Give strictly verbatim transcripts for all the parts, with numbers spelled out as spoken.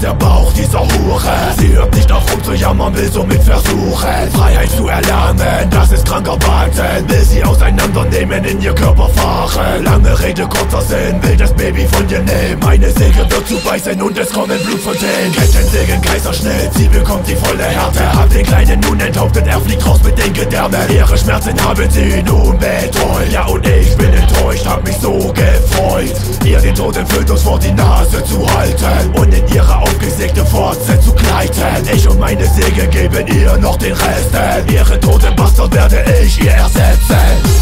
der Bauch dieser Hure. Sie hört nicht auf rumzujammern, will somit versuchen Freiheit zu erlangen, das ist kranker Wahnsinn. Will sie auseinandernehmen, in ihr Körper fahren. Lange Rede, kurzer Sinn, will das Baby von dir nehmen. Meine Säge wird zu beißen und es kommen Blutfontänen. Kettensägen, Kaiserschnitt, sie bekommt die volle Härte. Hab den Kleinen nun enthauptet, er fliegt raus mit den Gedärmen. Ihre Schmerzen haben sie nun betreut. Ja und ich bin enttäuscht, hab mich so gefreut, ihr den toten Fötus vor die Nase zu halten und in ihre aufgesägte Fotze zu gleiten. Ich und meine Säge geben ihr noch den Rest, denn ihre toten Bastard werde ich ihr ersetzen.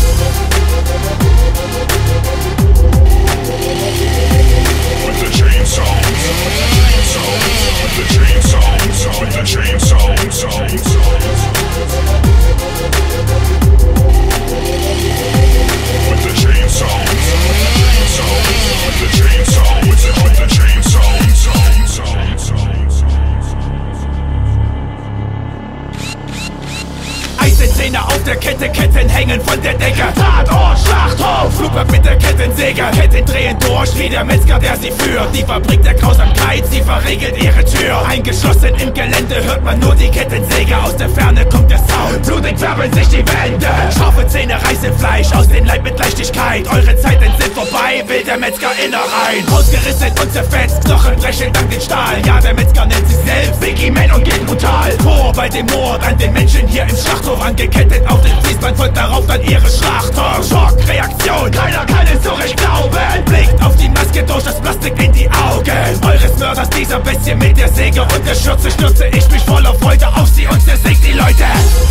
Zähne auf der Kette, Ketten hängen von der Decke. Tatort, Schlachthof, Flugwerk mit der Kettensäge. Ketten drehen durch wie der Metzger, der sie führt. Die Fabrik der Grausamkeit, sie verriegelt ihre Tür. Eingeschlossen im Gelände hört man nur die Kettensäge. Aus der Ferne kommt der Sound, blutig färben sich die Wände. Scharfe Zähne reißen Fleisch aus dem Leib mit Leichtigkeit. Eure Zeiten sind vorbei, will der Metzger Innereien. Ausgerissen und zerfetzt, Knochen brechen dank den Stahl. Ja, der Metzger nennt sich selbst Biggie Man und geht brutal vor bei dem Mord an den Menschen hier im Schlachthof. Angekettet auf den Fließband, folgt darauf dann ihre Schlachthof. Schock, Reaktion, keiner kann es so recht glauben. Blickt auf die Maske durch das Plastik in die Augen eures Mörders, dieser Bestie mit der Säge und der Schürze. Stürze ich mich voller Freude auf sie und zersägt die Leute.